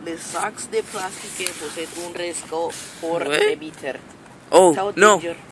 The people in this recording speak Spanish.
les sacs de plástico poseen un riesgo por ¿Qué? emitir. Oh, Tal no. danger